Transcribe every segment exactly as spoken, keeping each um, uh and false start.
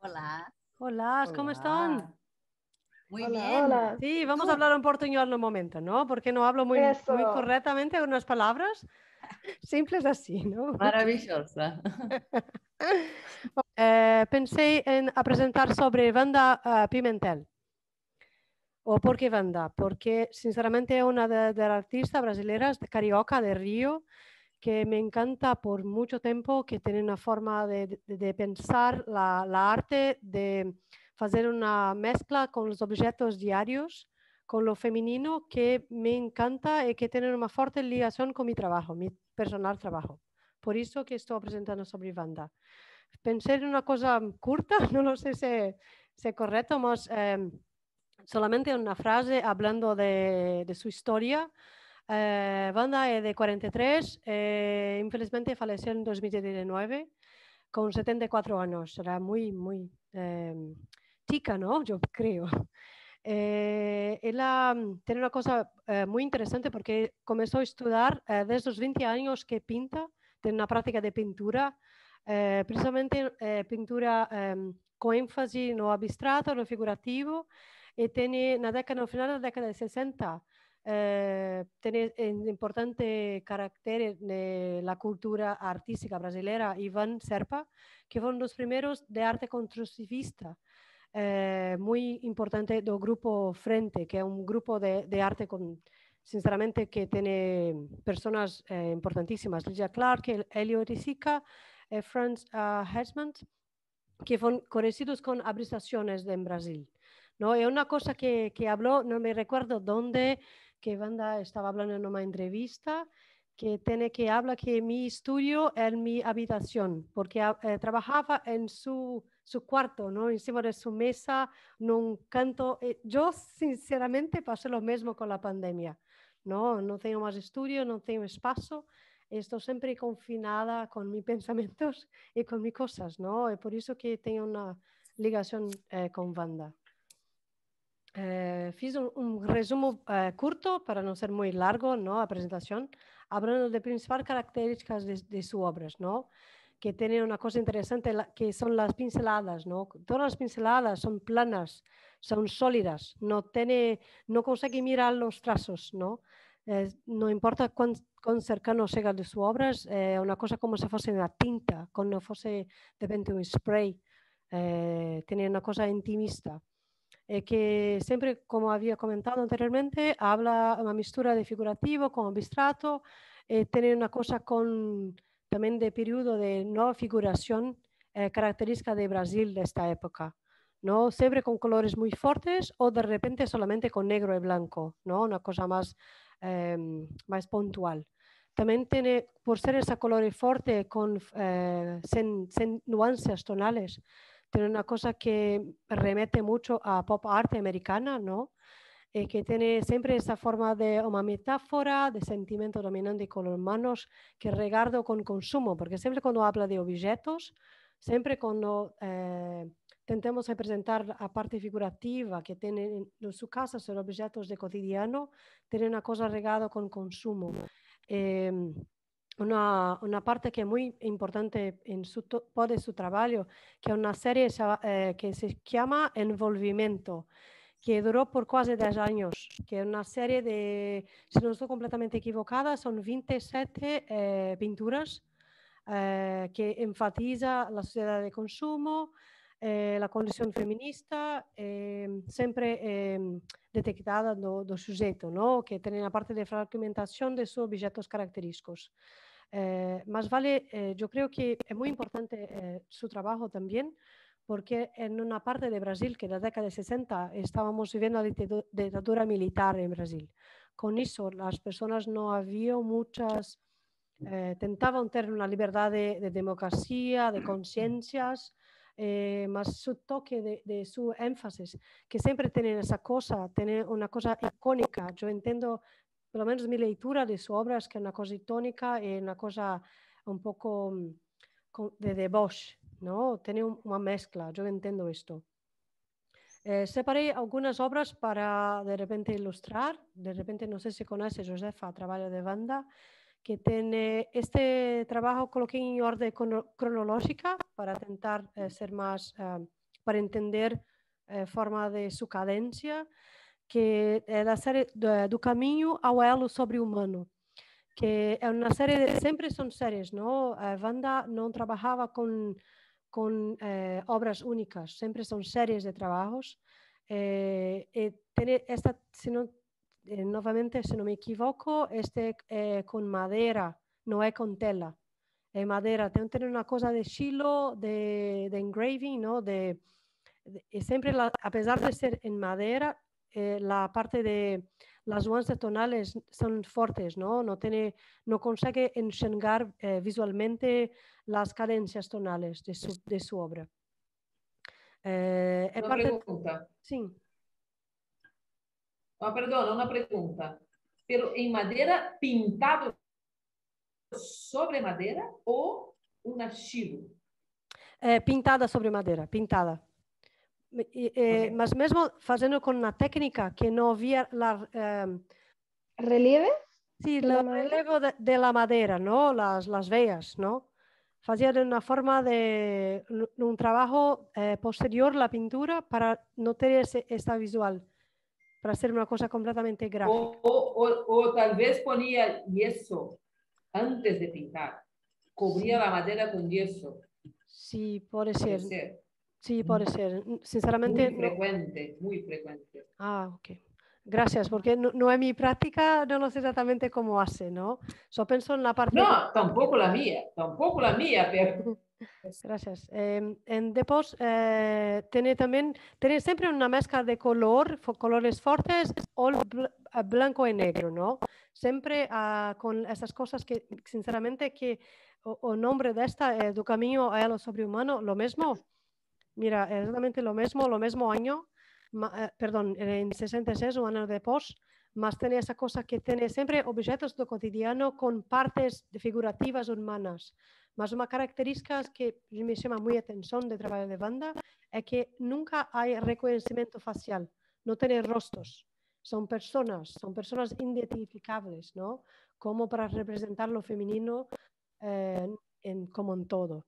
Hola, Hola, ¿cómo están? Hola. muy Hola, bien. hola. Sí, ¿Y vamos a tú? hablar en portuñol un momento, ¿no? Porque no hablo muy, muy Eso. correctamente unas palabras simples así, ¿no? Maravillosa. Eh, pensé en a presentar sobre Wanda eh, Pimentel. ¿O por qué Wanda? Porque sinceramente es una de, de las artistas brasileñas de carioca de Río que me encanta por mucho tiempo, que tiene una forma de, de, de pensar la, la arte, de hacer una mezcla con los objetos diarios, con lo femenino, que me encanta y que tiene una fuerte ligación con mi trabajo, mi personal trabajo. Por eso que estoy presentando sobre Wanda. Pensé en una cosa corta, no lo sé si, si es correcto, mas eh, solamente una frase hablando de, de su historia. Eh, Wanda es de cuarenta y tres, eh, infelizmente falleció en dos mil diecinueve con setenta y cuatro años. Era muy, muy eh, chica, ¿no? Yo creo. Eh, ella mm, tiene una cosa eh, muy interesante porque comenzó a estudiar eh, desde los veinte años que pinta, tiene una práctica de pintura, eh, precisamente eh, pintura eh, con énfasis no abstrato, no figurativo, e tiene na década, no final da década de sessenta eh, tiene un importante carácter de la cultura artística brasileña, Ivan Serpa, que fueron los primeros de arte constructivista, eh, muy importante del grupo Frente, que es un grupo de, de arte con, sinceramente, que tiene personas eh, importantísimas, Lydia Clark, Elio Risica, eh, Franz uh, Hersman, que fueron conocidos con abrizaciones en Brasil. ¿No? Es una cosa que, que habló, no me recuerdo dónde, que Wanda estaba hablando en una entrevista, que tiene que habla que mi estudio es mi habitación, porque eh, trabajaba en su, su cuarto, ¿no? Encima de su mesa, en un canto. Eh, yo, sinceramente, pasé lo mismo con la pandemia. No, no tengo más estudio, no tengo espacio. Estoy siempre confinada con mis pensamientos y con mis cosas, ¿no? Es por eso que tengo una ligación eh, con Wanda. Eh, fiz un, un resumo eh, corto para no ser muy largo, ¿no? La presentación, hablando de principales características de, de sus obras, ¿no? Que tiene una cosa interesante, la, que son las pinceladas, ¿no? Todas las pinceladas son planas, son sólidas, no, tiene, no consigue mirar los trazos, ¿no? Eh, no importa cuán, cuán cercano sea de sus obras, es eh, una cosa como si fuese una tinta, como si fuese de repente un spray, eh, tiene una cosa intimista. Eh, que siempre, como había comentado anteriormente, habla una mistura de figurativo con abstrato, eh, tiene una cosa con también de periodo de nueva figuración eh, característica de Brasil de esta época, ¿no? Siempre con colores muy fuertes o de repente solamente con negro y blanco, ¿no? Una cosa más, eh, más puntual. También tiene, por ser ese color fuerte con, eh, sin, sin nuances tonales, tiene una cosa que remete mucho a pop art americana, ¿no? Eh, que tiene siempre esa forma de una metáfora de sentimiento dominante con los manos que regardo con consumo, porque siempre cuando habla de objetos, siempre cuando eh, tentamos representar la parte figurativa que tiene en su casa, son objetos de cotidiano, tiene una cosa regada con consumo. Eh, una, una, parte que es muy importante en su, de su trabajo, que es una serie eh, que se llama Envolvimiento, que duró por casi diez años, que es una serie de, si no estoy completamente equivocada, son veintisiete eh, pinturas eh, que enfatiza la sociedad de consumo, eh, la condición feminista, eh, sempre eh, detectada do, do sujeto, ¿no? Que tiene la parte de fragmentación de sus objetos característicos. Eh, más vale, eh, yo creo que es muy importante eh, su trabajo también, porque en una parte de Brasil, que en la década de sesenta estábamos viviendo la dictadura militar en Brasil. Con eso, las personas no había muchas, eh, tentaban tener una libertad de, de democracia, de conciencias, eh, más su toque de, de su énfasis, que siempre tienen esa cosa, tienen una cosa icónica. Yo entiendo, por lo menos mi lectura de su obra es que es una cosa icónica y una cosa un poco de debauche, ¿no? Tiene una mezcla, yo entiendo esto. Eh, separé algunas obras para de repente ilustrar, de repente no sé si conoce Josefa, trabajo de Wanda, que tiene este trabajo coloqué en orden cronológica para intentar eh, ser más eh, para entender a forma de sua cadência, que é da série do, do Caminho ao Elo Sobre-Humano, que é uma série, de, sempre são séries, não? A Wanda não trabalhava com, com eh, obras únicas, sempre são séries de trabalhos. Eh, e tem esta, se não, eh, novamente, se não me equivoco, este é com madeira, não é com tela. É madeira, tem, tem uma coisa de estilo, de, de engraving, ¿no? De, de, y siempre, la, a pesar de ser en madera, eh, la parte de las nuances tonales son fuertes, ¿no? No, tiene, no consigue enxergar eh, visualmente las cadencias tonales de su, de su obra. Eh, Una parte... pregunta. Sí. Oh, perdón, una pregunta. Pero en madera pintado sobre madera o un archivo? Eh, pintada sobre madeira, pintada. E, eh, Okay. Mas mesmo fazendo com uma técnica que não havia la, eh, ¿Relieve? sí, ¿De el la madera? relevo de, de la madera, ¿no? Las, las veas, ¿no? Fazia de una forma de un trabajo eh, posterior la pintura para no tener ese, esta visual, para hacer una cosa completamente gráfica. O, o, o tal vez ponía yeso antes de pintar. Cubría Sí. la madera con yeso. Sí, puede Puede ser. ser. Sí, puede ser. Sinceramente, Muy no. frecuente, muy frecuente. Ah, ok. Gracias, porque no, no es mi práctica, no lo sé exactamente cómo hace, ¿no? Yo pienso en la parte... No, tampoco la mía, tampoco la mía, pero... Gracias. Eh, en Depos eh, tiene también, tiene siempre una mezcla de color, colores fuertes o bl blanco y negro, ¿no? Siempre uh, con esas cosas que, sinceramente, que o, o nombre de esta, eh, do Caminho a lo Sobrehumano, lo mismo. Mira, exactamente lo mismo, lo mismo año, ma, eh, perdón, en sesenta y seis, un año después, más tiene esa cosa que tiene siempre objetos do cotidiano con partes figurativas humanas. Mas uma característica que me chama muito a atenção de trabalho de banda é que nunca há reconhecimento facial, não tem rostos, são pessoas, são pessoas identificáveis, não? Como para representar o feminino eh, en, como en todo.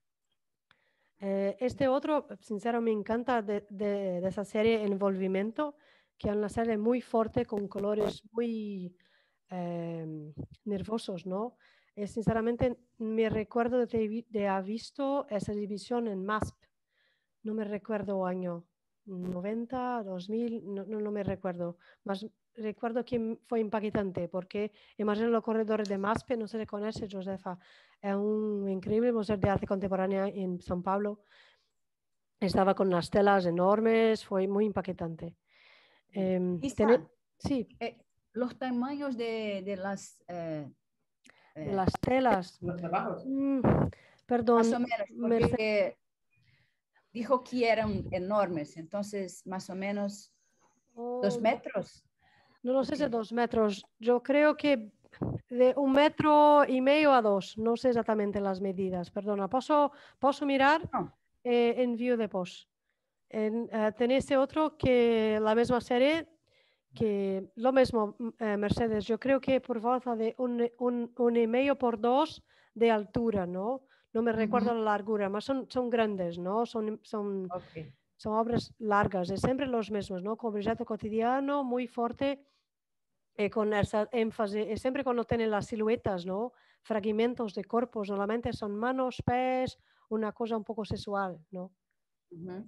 Eh, este otro, sincero, me encanta de, de, de esa serie Envolvimiento, que es una serie muy fuerte con colores muy eh, nervosos, ¿no? Eh, sinceramente, me recuerdo de, de haber visto esa división en M A S P. No me recuerdo año, noventa, dos mil, no, no, no me recuerdo. Mas recuerdo que fue impactante porque imagino los corredores de M A S P, no se le conoce, Josefa, es un increíble museo de arte contemporánea en São Paulo. Estaba con unas telas enormes, fue muy impactante. Eh, Isa, sí. eh, los tamaños de, de las... Eh, de las telas. Los trabajos. Mm, perdón. Más o menos, porque dijo que eran enormes, entonces más o menos oh, dos metros. No lo sé si dos metros. Yo creo que de un metro y medio a dos. No sé exactamente las medidas. Perdona, ¿puedo, puedo mirar No. eh, en view de post? En, uh, tenéis otro que la misma serie, que lo mismo, eh, Mercedes, yo creo que por volta de un, un, un y medio por dos de altura, ¿no? No me recuerdo uh-huh. la largura, mas son, son grandes, ¿no? Son, son, okay. son obras largas, es siempre los mismos, ¿no? Con objeto cotidiano, muy fuerte, eh, con esa énfasis, y siempre cuando tienen las siluetas, ¿no? Fragmentos de cuerpos, normalmente son manos, pies, una cosa un poco sexual, ¿no? Uh-huh.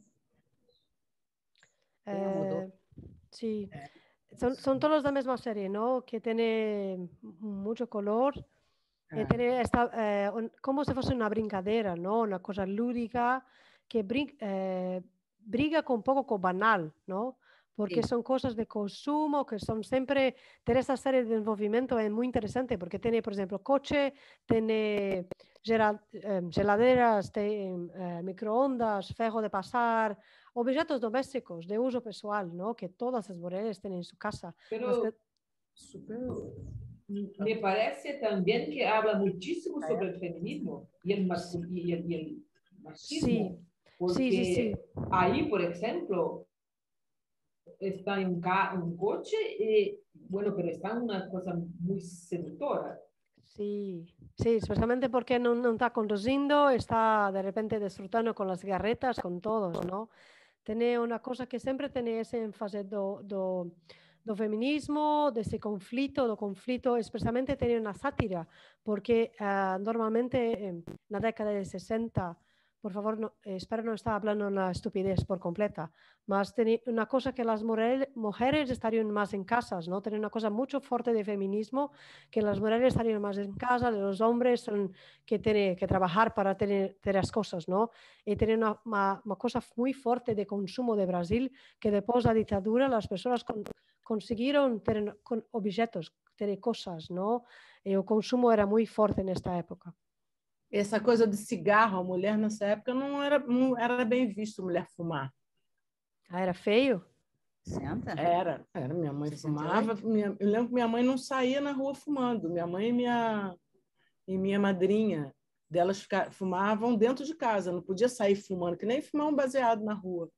Eh, sí. Son, son todos de la misma serie, ¿no? Que tiene mucho color. Ah. Tiene esta, eh, un, como si fuese una brincadera, ¿no? Una cosa lúdica que brin eh, briga con un poco con banal, ¿no? Porque sí. Son cosas de consumo que son siempre... Tener esta serie de movimiento es muy interesante porque tiene, por ejemplo, coche, tiene geladeras, tiene eh, microondas, ferro de pasar... objetos domésticos de uso pessoal, ¿no? Que todas las mujeres tienen en su casa. Pero, que... pero me parece también que habla muchísimo sobre el feminismo y el, mascul y el, y el machismo. Sí. Porque sí, sí, sí. ahí, por ejemplo, está en un, un coche y, bueno, pero está una cosa muy seductora. Sí, sí, especialmente porque non, non está conducindo, está de repente disfrutando con las cigarretas, con todos, ¿no? Tiene una cosa que sempre tiene ese énfase do, do, do feminismo, desse conflito, do conflito, especialmente tiene una sátira, porque uh, normalmente eh, na década de sesenta, por favor, no, eh, espero no estar hablando una estupidez por completa, mas tenía una cosa que las mujeres, mujeres estarían más en casas, ¿no? Tiene una cosa mucho fuerte de feminismo, que las mujeres estarían más en casa, los hombres son que tienen que trabajar para tener, tener las cosas, ¿no? Y tiene una, una, una cosa muy fuerte de consumo de Brasil, que después de la dictadura las personas con, consiguieron tener con objetos, tener cosas, ¿no? Y el consumo era muy fuerte en esta época. Essa coisa de cigarro, a mulher nessa época não era, não era bem visto mulher fumar. Ah, era feio? sessenta? Era, era. Minha mãe sessenta e fumava. oito? Minha, eu lembro que minha mãe não saía na rua fumando. Minha mãe e minha, e minha madrinha delas fica, fumavam dentro de casa. Não podia sair fumando, que nem fumar um baseado na rua.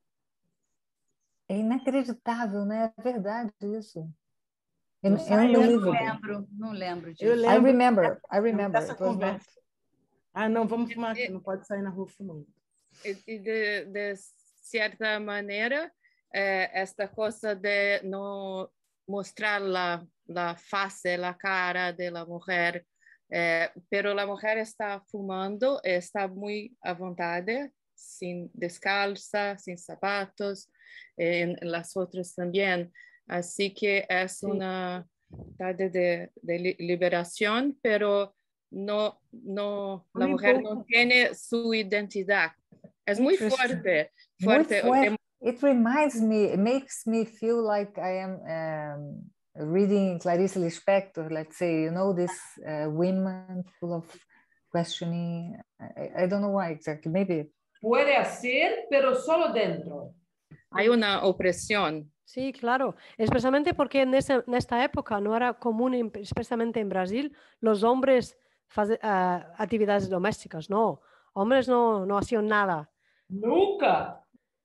É inacreditável, né? É verdade isso. In, Não saiam, Eu não unbelievable. lembro, não lembro disso. Eu I lembro remember, I remember. dessa It was not- conversa. Ah, não, vamos fumar aqui, não pode sair na rua fumando. E de, de certa maneira, eh, esta coisa de não mostrar la, la face, la cara de la mujer, eh, pero la mujer está fumando, está muy à vontade, sin descalza, sin zapatos, eh, en las otras también. Así que es Sí. una tarde de, de li- liberación, pero no, no, la Muy mujer poco. no tiene su identidad. Es muy Interesting. fuerte, Muy fuerte. fuerte. It reminds me, it makes me feel like I am um, reading Clarice Lispector, let's say, you know, this uh, women full of questioning. I, I don't know why exactly, maybe. Puede hacer, pero solo dentro. Hay una opresión. Sí, claro, especialmente porque en, ese, en esta época no era común, en- especialmente en Brasil, los hombres hacer actividades domésticas, no, hombres no, no hacían nada. Nunca.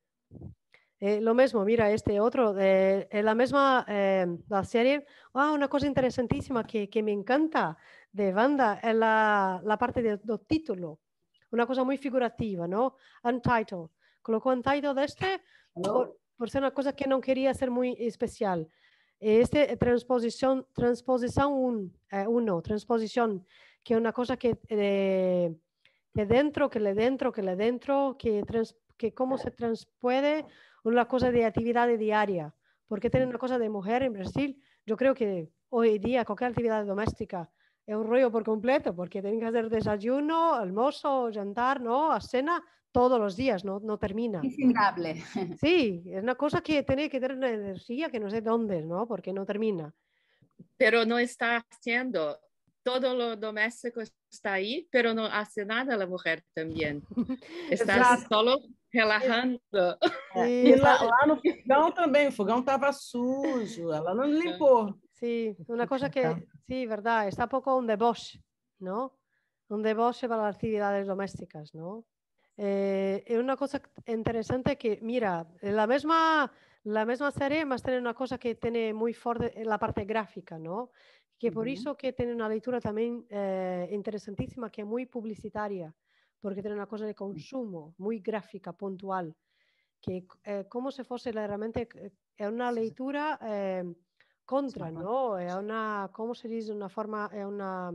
Eh, lo mismo, mira, este otro, eh, en la misma eh, la serie, ah, una cosa interesantísima que, que me encanta de Wanda es la, la parte del título, una cosa muy figurativa, ¿no? Untitled. Colocó Untitled de este por, por ser una cosa que no quería ser muy especial. Este eh, transposición, transposición un, eh, uno, transposición, que es una cosa que eh, de dentro, que le dentro, que le dentro, que, trans, que cómo se transpuede una cosa de actividad diaria. Porque tener una cosa de mujer en Brasil, yo creo que hoy día cualquier actividad doméstica es un rollo por completo, porque tienen que hacer desayuno, almuerzo, jantar, ¿no? A cena todos los días, no, no termina. Infinable. Sí, es una cosa que tiene que tener una energía que no sé dónde, ¿no? Porque no termina. Pero no está haciendo. Todo lo doméstico está ahí, pero no hace nada la mujer también. Está Exato. solo relajando. Sí, E lá, lá no fogão também, o fogão estava sujo, ela não limpou. sí, una cosa que, sí, verdad, está poco un deboche, ¿no? Un deboche para las actividades domésticas, ¿no? Eh, es una cosa interesante que, mira, la misma, la misma serie más tiene una cosa que tiene muy fuerte en la parte gráfica, ¿no? Que por Ujú. eso que tiene una lectura también eh, interesantísima, que es muy publicitaria, porque tiene una cosa de consumo, muy gráfica, puntual, que eh, como se fosse realmente, eh, è una lettura eh, contra, Sì. no? È una, come si dice, una forma, è una,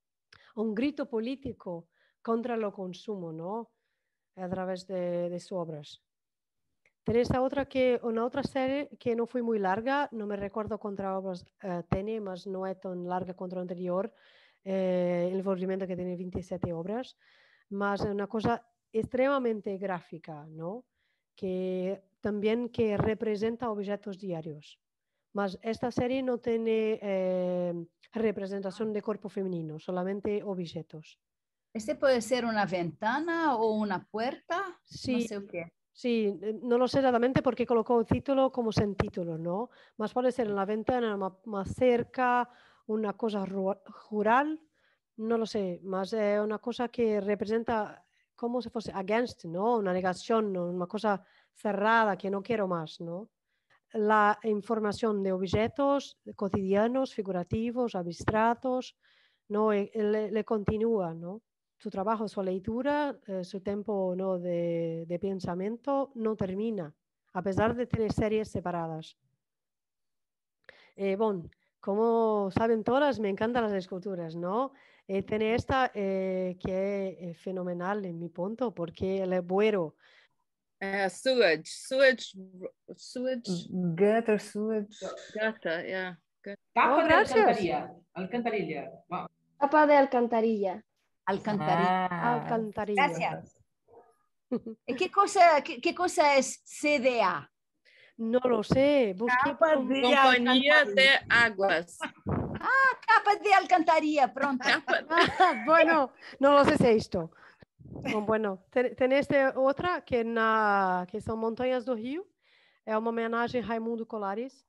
un grito político contra lo consumo, ¿no? A través de, de sus obras. Tenés esta otra que, una otra serie que no fue muy larga, no me recuerdo cuántas obras eh, tiene, mas no es tan larga contra la anterior, eh, el volvimiento que tiene veintisiete obras, mas es una cosa extremadamente gráfica, ¿no? Que también que representa objetos diarios. Mas esta serie no tiene eh, representación de cuerpo femenino, solamente objetos. Este puede ser una ventana o una puerta, no Sí, sé qué. sí, eh, no lo sé exactamente porque colocó el título como sin título, ¿no? Más puede ser en la ventana, más, más cerca, una cosa ru- rural, no lo sé, más es una cosa que representa como si fuese against, ¿no? Una negación, ¿no? Una cosa cerrada que no quiero más, ¿no? La información de objetos cotidianos, figurativos, abstractos, no, e, le, le continúa, ¿no? Su trabajo, su lectura, eh, su tiempo, ¿no? de, de pensamiento no termina, a pesar de tener series separadas. Eh, bueno, como saben todas, me encantan las esculturas, ¿no? Eh, tiene esta eh, que es eh, fenomenal en mi punto, porque el buero. Uh, sewage, sewage, sewage. Gutter, sewage. Gata, yeah. Tapa Oh, de gracias. alcantarilla. Alcantarilla. Vamos. Tapa de alcantarilla. Alcantarilla. Ah, Alcantarilla. Gracias. ¿Y qué cosa, qué, qué cosa es C D A? No lo sé. Busqué Capa por- de Compañía alcantarilla. de Aguas. Capa de alcantarilla, pronto. Ah, bueno, no lo sé si es esto. Bom, bueno, ten, tem este outra que, na, que são Montanhas do Rio. É uma homenagem a Raimundo Colares.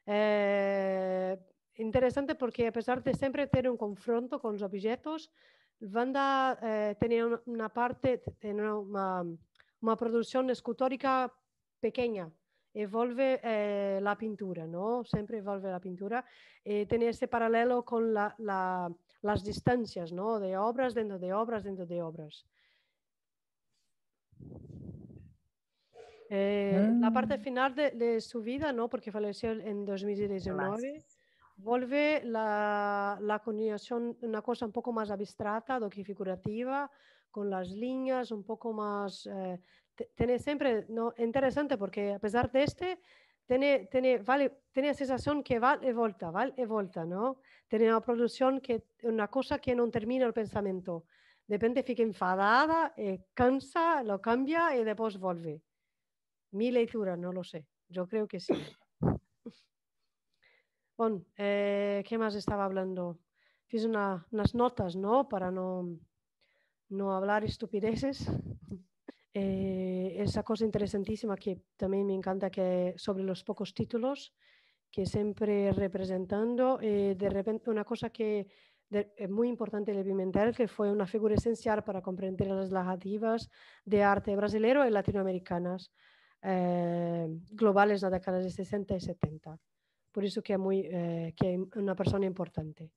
É interessante porque, apesar de sempre ter um confronto com os objetos, Wanda eh, tem uma parte, tem uma, uma produção escultórica pequena. Envolve eh, a pintura, não? Sempre envolve a pintura. E tem esse paralelo com la, la, as distâncias, não? De obras dentro de obras dentro de obras. Eh, Mm. La parte final de, de su vida, ¿no? Porque falleció en dos mil diecinueve, vuelve la, la continuación, una cosa un poco más abstracta do que figurativa, con las líneas un poco más... Eh, tiene siempre, ¿no? Interesante porque a pesar de este, tiene, tiene, vale, tiene la sensación que va y volta, va y volta, ¿no? Tiene una producción que una cosa que no termina el pensamiento. De repente fica enfadada, eh, cansa, lo cambia y después vuelve. Mi lectura, no lo sé. Yo creo que sí. Bueno, eh, ¿qué más estaba hablando? Fiz una, unas notas, ¿no? Para no, no hablar estupideces. Eh, esa cosa interesantísima que también me encanta que sobre los pocos títulos que siempre representando, eh, de repente una cosa que de, es muy importante de Pimentel, que fue una figura esencial para comprender las narrativas de arte brasileño y latinoamericanas eh, globales en las décadas de sesenta y setenta. Por isso que é muito, é, que é uma pessoa importante.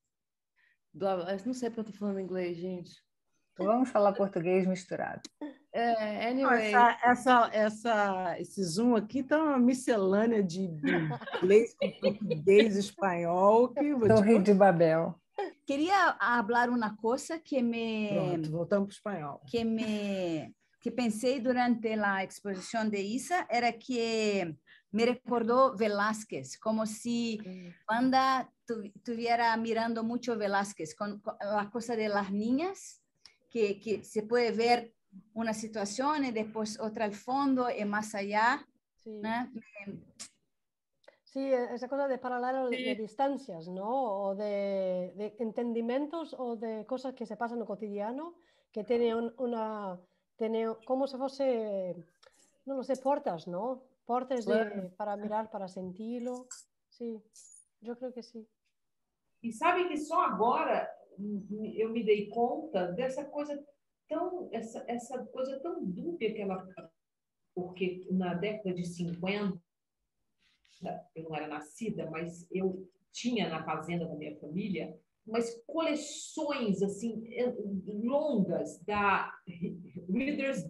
Não sei porque eu tô falando inglês, gente. Vamos falar português misturado. É, Não, anyway. essa, essa, essa, esse Zoom aqui tá uma miscelânea de inglês com português, espanhol. Que vou te Torre contar. de Babel. Quería hablar una cosa que me... Pronto, voltamos para o espanhol. que me que pensei durante a exposição de Isa era que me recordou Velázquez, como se Wanda tu, tuviera mirando mucho Velázquez, con, con la cosa de las niñas, que, que se puede ver una situación y después otra al fondo y más allá. Sí. ¿no? Sí, esa cosa de paralelo Sí. de distancias, ¿no? O de, de entendimientos o de cosas que se pasan en lo cotidiano, que tiene un, una, tiene como si fuese, no lo sé, portas, ¿no? Portas de, para mirar, para sentirlo. Sí, yo creo que sí. E sabe que só agora eu me dei conta dessa coisa tão, essa, essa coisa tão dúbia que ela... Porque na década de cinquenta, eu não era nascida, mas eu tinha na fazenda da minha família umas coleções assim longas da Reader's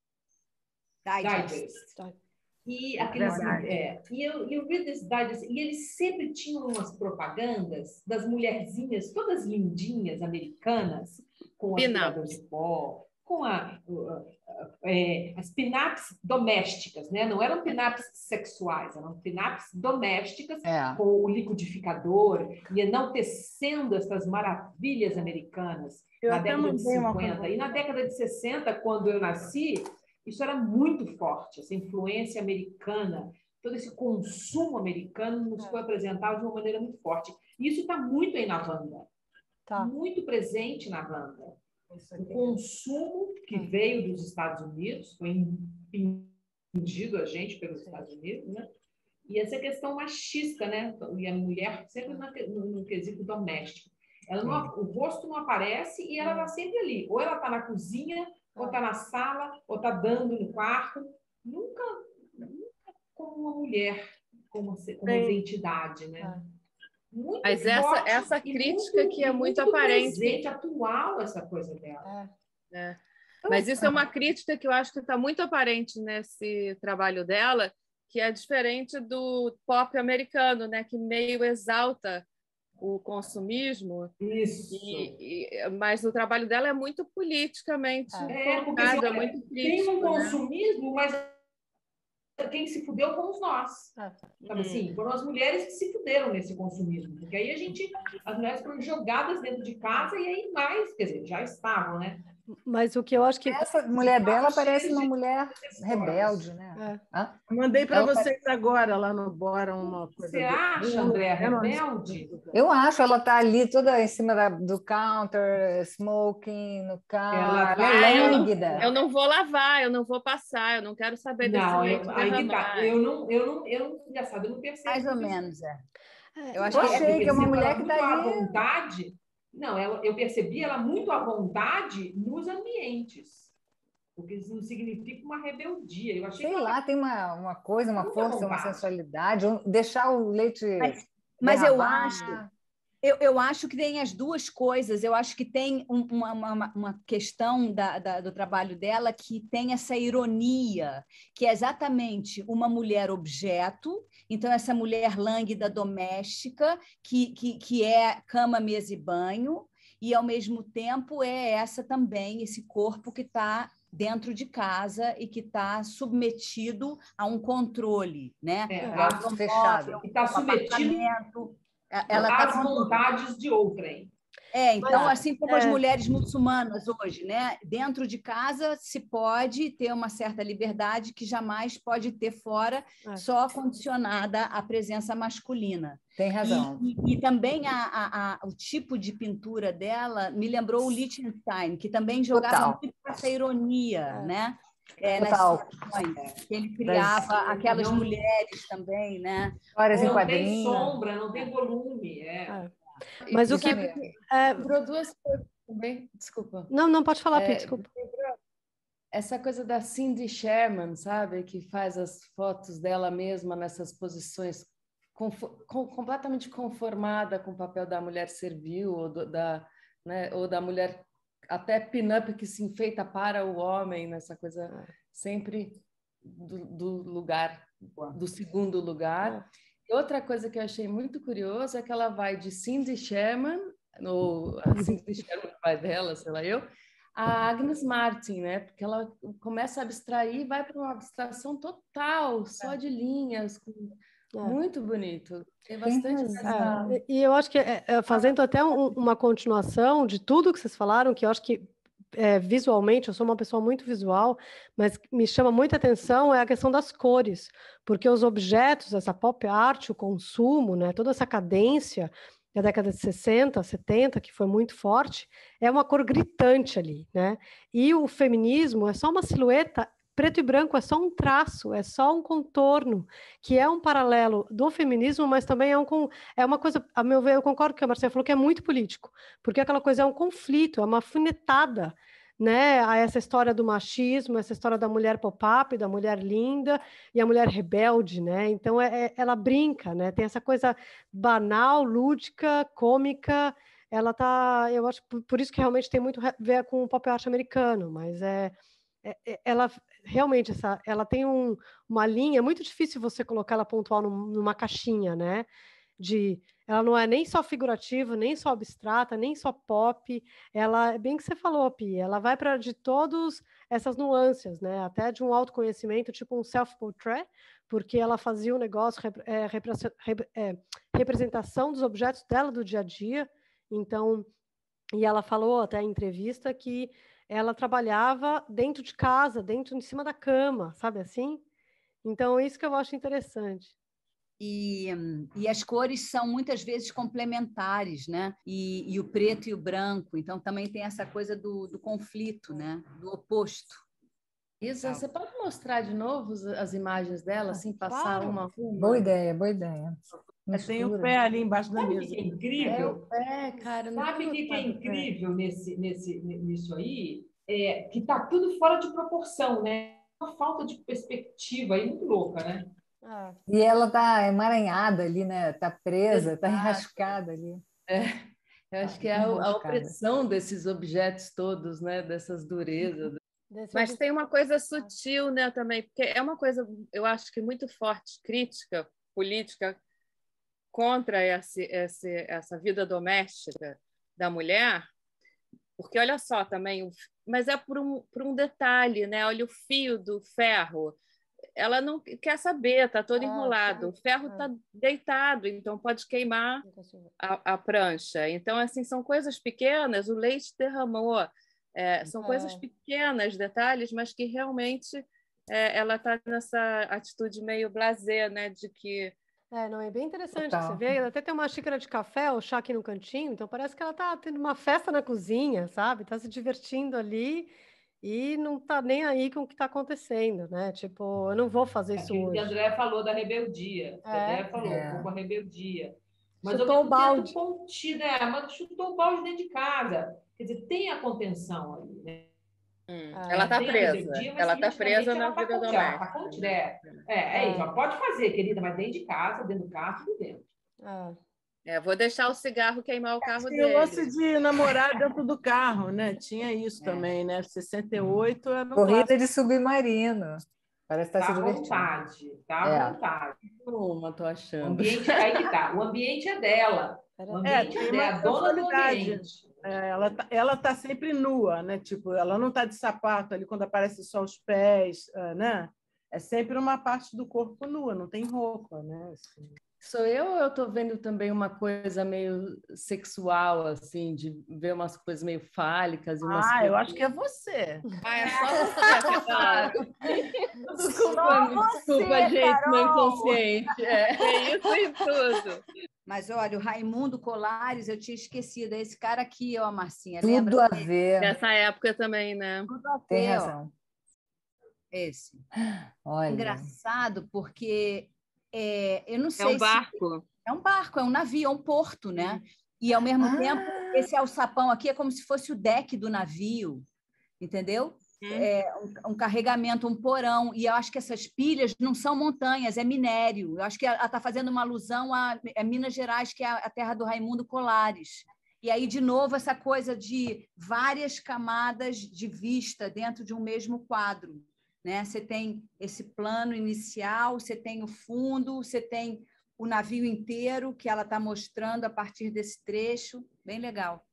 Digest. E aqueles, é, e, eu, e o Reader's Digest, e eles sempre tinham umas propagandas das mulherzinhas, todas lindinhas, americanas, com aspirador de pó, com a, a, a, é, as pin-ups domésticas, né? Não eram pin-ups sexuais, eram pin-ups domésticas, É. com o liquidificador, e enaltecendo essas maravilhas americanas Eu na até década de mandei uma cinquenta. coisa. E na década de sessenta, quando eu nasci, isso era muito forte, essa influência americana, todo esse consumo americano nos foi apresentado de uma maneira muito forte. E isso está muito aí na Wanda, Tá. muito presente na Wanda. O consumo que veio dos Estados Unidos, foi impingido a gente pelos Estados Unidos, né? E essa questão machista, né? E a mulher sempre no, no quesito doméstico. Ela não, o rosto não aparece e ela está sempre ali. Ou ela está na cozinha, ou está na sala, ou está dando no quarto. Nunca, nunca como uma mulher, como, como Sim. identidade, né? muito Mas essa, forte essa e crítica muito, que é e muito muito aparente. presente, atual, essa coisa dela. É. Mas isso é uma crítica que eu acho que está muito aparente nesse trabalho dela, que é diferente do pop americano, né? Que meio exalta o consumismo. Isso. E, e, mas o trabalho dela é muito politicamente É, porque assim, colocado, é olha, muito tem um crítico, né? consumismo, mas quem se fudeu fomos nós. Ah. Sabe assim? Foram as mulheres que se fuderam nesse consumismo. Porque aí a gente, as mulheres foram jogadas dentro de casa e aí mais, quer dizer, já estavam, né? Mas o que eu acho que... Essa mulher dela Estavam parece cheias uma de mulher histórias. rebelde, né? É. Hã? Mandei para Ela vocês agora lá no Bora uma coisa. Você do- acha, André, Eu não- rebelde? Eu acho, ela tá ali toda em cima da- do counter, smoking no carro. Ela Ela, vai, é ela- lânguida. Eu não vou lavar, eu não vou passar, eu não quero saber desse Não, leite eu, aí que derramar. tá. Eu não, eu não, eu não, engraçado, eu não percebo. Mais ou isso. menos, é. Eu Eu acho que achei Eu que é uma percebo mulher ela que muito tá à ali. vontade. Não, ela, eu percebi ela muito à vontade nos ambientes. Porque isso não significa uma rebeldia. Eu achei Sei que ela lá, tem uma, uma coisa, uma Muita força, uma vontade. sensualidade, um- deixar o leite Mas, mas eu derramar. acho, eu, eu acho que tem as duas coisas. Eu acho que tem um- uma, uma, uma questão da, da- do trabalho dela que tem essa ironia, que é exatamente uma mulher objeto. Então, essa mulher lânguida doméstica, que, que, que é cama, mesa e banho, e, ao mesmo tempo, é essa também, esse corpo que está dentro de casa e que está submetido a um controle, né? É, O tá automóvel, fechado. e está o submetido apartamento, ela está às vontades de outrem. É, então, Mas, assim como as é. mulheres muçulmanas hoje, né? Dentro de casa se pode ter uma certa liberdade que jamais pode ter fora, É. só condicionada à presença masculina. Tem razão. E, e, e também a, a, a, o tipo de pintura dela me lembrou o Lichtenstein, que também jogava Total. muito com essa ironia, né? É, nas Total. situações, que ele criava Das- aquelas não- mulheres também, né? Histórias em Não tem quadrinhos. sombra, não tem volume. É. É. Mas o Isso que... mesmo. é, Lembrou duas coisas também, desculpa. Não, não, pode falar, Pi, É, desculpa. Essa coisa da Cindy Sherman, sabe? Que faz as fotos dela mesma nessas posições confo- com- completamente conformada com o papel da mulher servil ou, do- da, né, ou da mulher até pin-up que se enfeita para o homem, nessa coisa sempre do, do lugar, do segundo lugar. E outra coisa que eu achei muito curiosa é que ela vai de Cindy Sherman, ou a Cindy Sherman, pai dela, sei lá eu, a Agnes Martin, né? Porque ela começa a abstrair e vai para uma abstração total, só de linhas, com- É. muito bonito. Tem bastante dessa... É, e eu acho que, é, é, fazendo até um- uma continuação de tudo que vocês falaram, que eu acho que é, visualmente, eu sou uma pessoa muito visual, mas me chama muita atenção é a questão das cores, porque os objetos, essa pop art, o consumo, né, toda essa cadência da década de sessenta, setenta, que foi muito forte, é uma cor gritante ali, né? E o feminismo é só uma silhueta, preto e branco é só um traço, é só um contorno, que é um paralelo do feminismo, mas também é, um, é uma coisa, a meu ver, eu concordo com o que a Marcela falou, que é muito político, porque aquela coisa é um conflito, é uma alfinetada, né, a essa história do machismo, essa história da mulher pop-up, da mulher linda e a mulher rebelde, né? Então é, é, ela brinca, né? Tem essa coisa banal, lúdica, cômica. Ela tá, eu acho, por, por isso que realmente tem muito a ver com o pop art americano, mas é, é ela realmente essa, ela tem um, uma linha, é muito difícil você colocar ela pontual num, numa caixinha, né? De, ela não é nem só figurativa, nem só abstrata, nem só pop, ela é bem que você falou, Pi, ela vai para de todas essas nuances, né? Até de um autoconhecimento, tipo um self-portrait, porque ela fazia um negócio, é, é, representação dos objetos dela do dia a dia, então, e ela falou até em entrevista que ela trabalhava dentro de casa, dentro, em cima da cama, sabe assim? Então, isso que eu acho interessante. E, e as cores são muitas vezes complementares, né? E, e o preto e o branco. Então, também tem essa coisa do, do conflito, né? Do oposto. Isa, você pode mostrar de novo as imagens dela, assim, passar Claro. uma a uma? Boa ideia, boa ideia. Tem o Mistura. pé ali embaixo da Sabe o mesa. que é É incrível? o pé, cara. não Sabe o tinha que, que é notado o pé. incrível nesse, nesse, nisso aí? É que está tudo fora de proporção, né? Uma falta de perspectiva aí muito louca, né? Ah, E ela tá emaranhada ali, né? Tá presa, tá Exato. enrascada ali. É, eu acho que é a, a Enroscada. opressão desses objetos todos, né? Dessas durezas. desse Mas tem uma coisa obstáculo. sutil, né, também, porque é uma coisa, eu acho que muito forte, crítica política contra esse, esse, essa vida doméstica da mulher, porque olha só também, o- mas é por um, por um detalhe, né? Olha o fio do ferro. Ela não quer saber, está todo Ah, enrolado. O ferro ah. está deitado, então pode queimar a, a prancha. Então, assim, são coisas pequenas, o leite derramou. É, são É. coisas pequenas, detalhes, mas que realmente é, ela está nessa atitude meio blasé, né? De que É, não, é bem interessante que você Total. vê. Ela até tem uma xícara de café ou chá aqui no cantinho, então parece que ela tá tendo uma festa na cozinha, sabe? Tá se divertindo ali e não tá nem aí com o que tá acontecendo, né? Tipo, eu não vou fazer isso Aquilo que a hoje. Andréa falou da rebeldia. A É. Andréa falou, É. um pouco a rebeldia. Mas Chutou ao o mesmo tempo balde. contida, é, mas chutou o balde dentro de casa. Quer dizer, tem a contenção ali, né? hum, É. ela está Tem a presa. rebeldia, mas Ela está politicamente presa na ela está vida contida. Ela tá doméstica. contida. Né? É, é, é É. isso. Ela pode fazer, querida, mas dentro de casa, dentro do carro, tudo dentro. É. É, vou deixar o cigarro queimar o carro Tinha o lance dele. de namorar dentro do carro, né? Tinha isso É. também, né? sessenta e oito era um Corrida clássico. de submarino. Parece estar Tá se à divertindo. vontade, tá à É. vontade. Uma, tô O achando. ambiente, aí que tá. O ambiente é dela. O Era- É, ambiente é tem dela, uma a dona do sensualidade. ambiente. É, ela, tá, ela tá sempre nua, né? Tipo, ela não tá de sapato ali quando aparece só os pés, ah, né? É sempre uma parte do corpo nua, não tem roupa, né? Assim. Sou eu ou eu tô vendo também uma coisa meio sexual, assim, de ver umas coisas meio fálicas e umas Ah, eu coisas. acho que é você. Ah, é só você, Carol. Desculpa, desculpa, gente, meu inconsciente. É. É isso e tudo. Mas olha, o Raimundo Colares, eu tinha esquecido. É esse cara aqui, ó, Marcinha. Tudo Lembra? a ver. Nessa época também, né? Tudo a Tem ver, ó. razão. Esse. Olha. Engraçado, porque é, eu não É sei um se barco. é um barco, é um navio, é um porto, né? E ao mesmo Ah. tempo, esse alçapão aqui é como se fosse o deck do navio, entendeu? Hum. É um, um carregamento, um porão. E eu acho que essas pilhas não são montanhas, é minério. Eu acho que ela está fazendo uma alusão a, a Minas Gerais, que é a terra do Raimundo Colares. E aí, de novo, essa coisa de várias camadas de vista dentro de um mesmo quadro. Né? Você tem esse plano inicial, você tem o fundo, você tem o navio inteiro que ela está mostrando a partir desse trecho. Bem legal.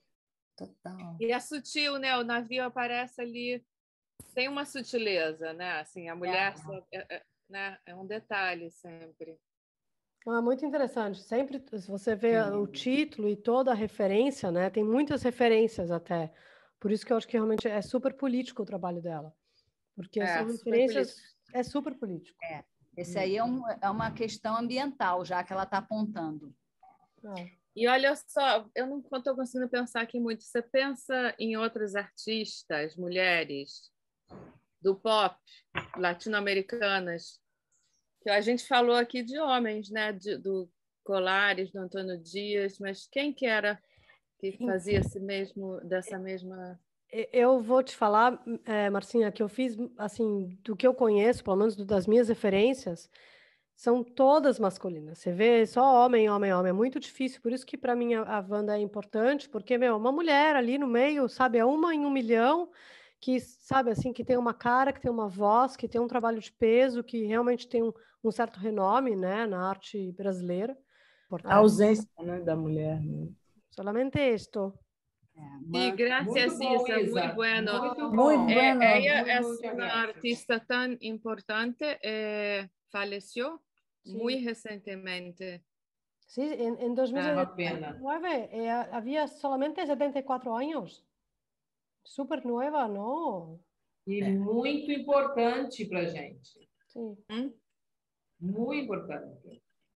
Total. E é sutil, né? O navio aparece ali, tem uma sutileza, né? Assim, a mulher é, é, né? É um detalhe sempre. É muito interessante. Sempre, se você vê o título e toda a referência, né? Tem muitas referências até. Por isso que eu acho que realmente é super político o trabalho dela. Porque É, são super referências... político. É super político. É. Esse aí é, um, é uma questão ambiental, já que ela está apontando. É. E olha só, eu não estou conseguindo pensar aqui muito. Você pensa em outras artistas, mulheres do pop, latino-americanas, que a gente falou aqui de homens, né? De, do Colares, do Antônio Dias, mas quem que era que fazia esse mesmo, dessa mesma... Eu vou te falar, é, Marcinha, que eu fiz, assim, do que eu conheço, pelo menos das minhas referências, são todas masculinas. Você vê só homem, homem, homem. É muito difícil. Por isso que, para mim, a, a Wanda é importante, porque, meu, uma mulher ali no meio, sabe, é uma em um milhão, que, sabe, assim, que tem uma cara, que tem uma voz, que tem um trabalho de peso, que realmente tem um, um certo renome, né, na arte brasileira. A ausência, né, da mulher. Né? Solamente isto. Sí, gracias, Muito bom, Isa, muy Isa. bueno. Muito Muy bom. bueno. Eh, ella Muy, es muchas una gracias. artista tan importante, eh, falleció Sí. muy recientemente. Sí, en, en dos mil Uma pena. nueve eh, había solamente setenta y cuatro años. Súper nueva, ¿no? E muito importante para gente. Sí. ¿Mm? Muito importante.